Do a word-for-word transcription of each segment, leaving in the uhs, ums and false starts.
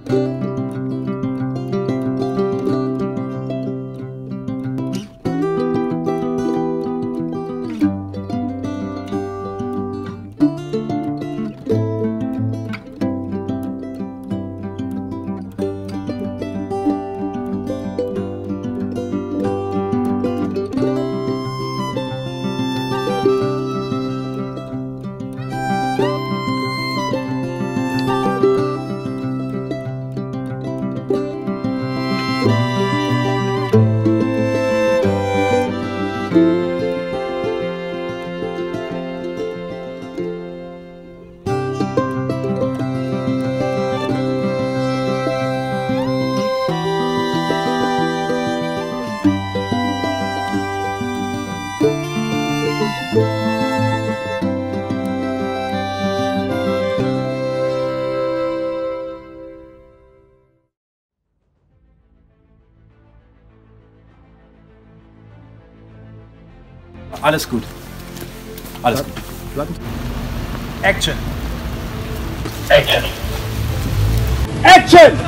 Alles gut. Alles gut. Action! Action! Action!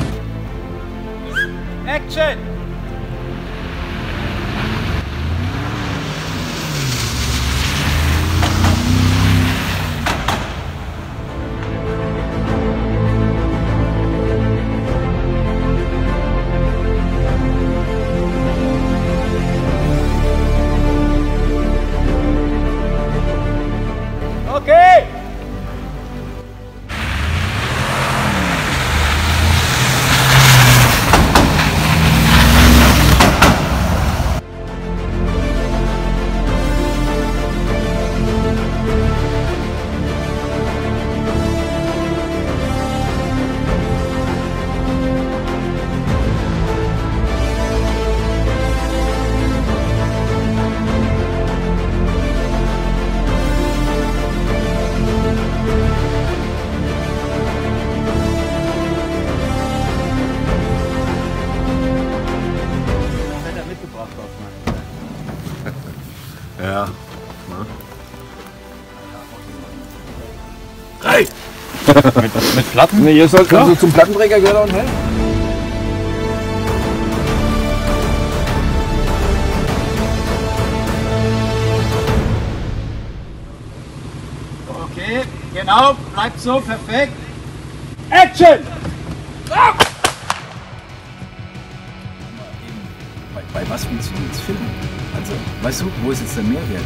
Action! Okay! Ja. Hey! mit, mit Platten? Ne, ihr sollt also zum Plattenträger gehören und helfen. Okay, genau, bleibt so, perfekt. Action! Ah! Bei, bei was funktioniert das Filmen? Also, weißt du, wo ist jetzt der Mehrwert?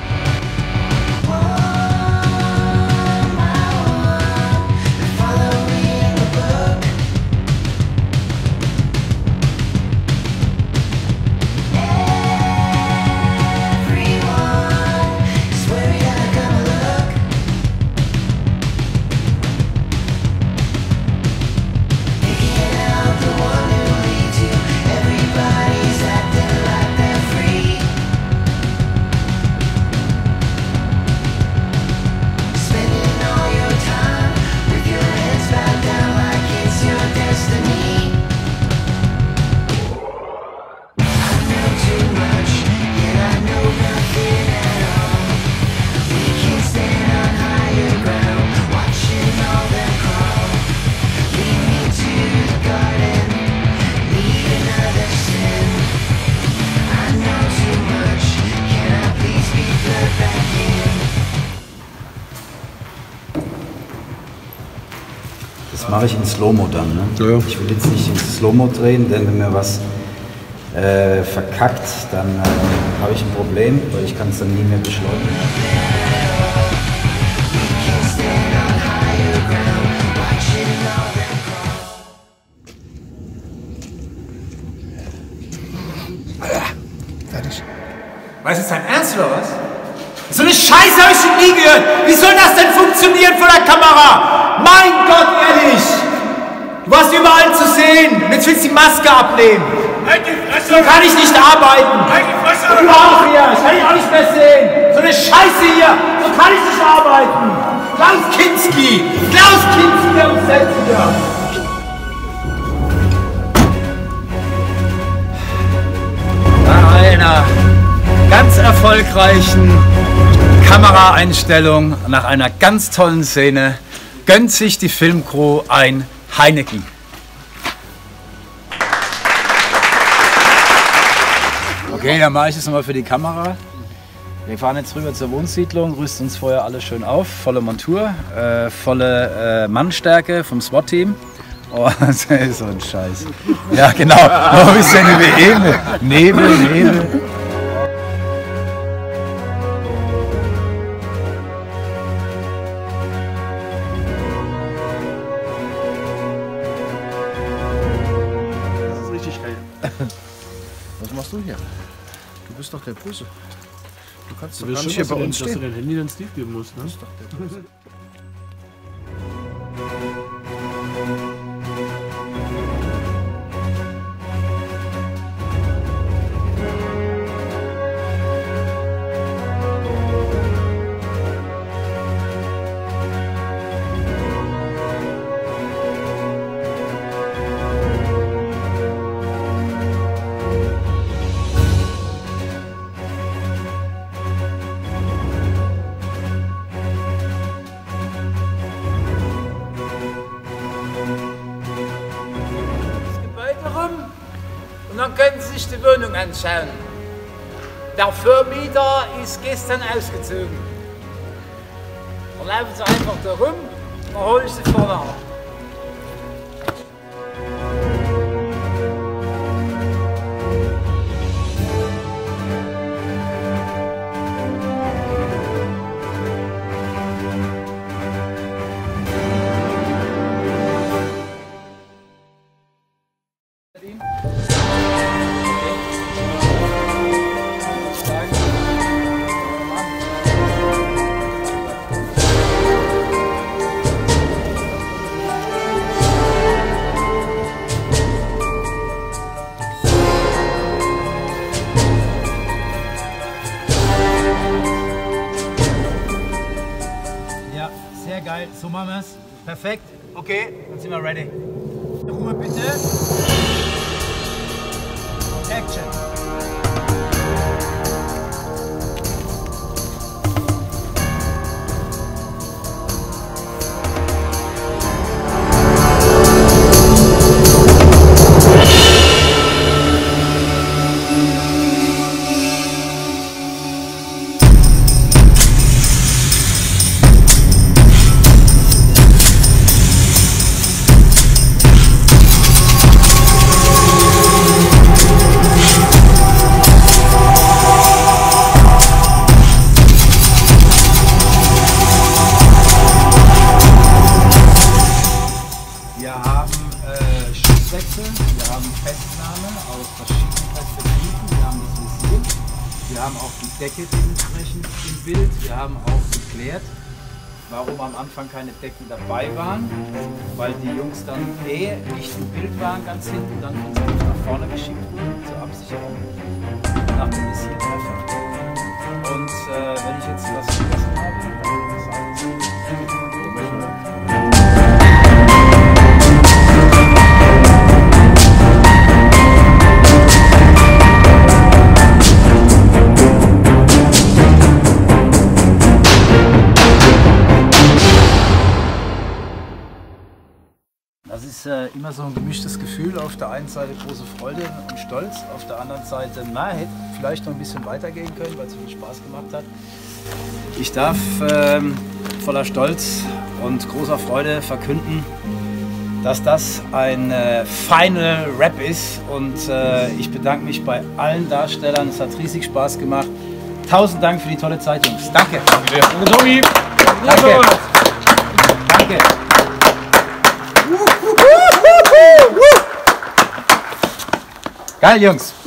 Das mache ich in Slow-Mo dann. Ne? Ja, ja. Ich will jetzt nicht in Slow-Mo drehen, denn wenn mir was äh, verkackt, dann äh, habe ich ein Problem, weil ich kann es dann nie mehr beschleunigen. Fertig. Weißt du, ist dein Ernst oder was? So eine Scheiße habe ich schon nie gehört. Wie soll das denn funktionieren vor der Kamera? Mein Gott, ehrlich! Du warst überall zu sehen. Und jetzt willst du die Maske abnehmen. Halt die Fresse! So kann ich nicht arbeiten. Halt die Fresse! Du auch hier. Ich kann dich auch nicht mehr sehen. So eine Scheiße hier. So kann ich nicht arbeiten. Klaus Kinski. Klaus Kinski, der uns selbst wieder. Nach einer ganz erfolgreichen Kameraeinstellung, nach einer ganz tollen Szene, gönnt sich die Filmcrew ein Heineken. Okay, dann mache ich das nochmal für die Kamera. Wir fahren jetzt rüber zur Wohnsiedlung, rüsten uns vorher alles schön auf, volle Montur, äh, volle äh, Mannstärke vom SWAT-Team. Oh, das ist so ein Scheiß. Ja, genau. Noch ein bisschen über Ebene. Nebel, Nebel. Das ist richtig geil. Was machst du hier? Du bist doch der Böse. Du kannst doch Du gar willst nicht schon, hier bei dass, uns du, dass du stehen. dein Handy dann Steve geben musst, ne? Du bist doch der Böse. Und dann können Sie sich die Wohnung anschauen. Der Vermieter ist gestern ausgezogen. Dann laufen Sie einfach da rum, dann hole ich Sie vorne ab. Ja, sehr geil. So machen wir es. Perfekt. Okay, dann sind wir ready. Ruhe bitte. Action. Wir haben äh, Schusswechsel, wir haben Festnahme aus verschiedenen Perspektiven, wir haben das Visier, wir haben auch die Decke dementsprechend im Bild, wir haben auch geklärt, warum am Anfang keine Decken dabei waren, weil die Jungs dann eh nicht im Bild waren ganz hinten, dann von uns nach vorne geschickt wurden zur Absicherung nach dem Visiertreffer. Und äh, wenn ich jetzt was vergessen habe, dann kann ich das alles. Das ist äh, immer so ein gemischtes Gefühl. Auf der einen Seite große Freude und Stolz, auf der anderen Seite, na, hätte vielleicht noch ein bisschen weitergehen können, weil es so viel Spaß gemacht hat. Ich darf ähm, voller Stolz und großer Freude verkünden, dass das ein äh, Final Rap ist, und äh, ich bedanke mich bei allen Darstellern. Es hat riesig Spaß gemacht. Tausend Dank für die tolle Zeit, Jungs. Danke. Danke, Tommy. Danke. Danke. Geil, Jungs.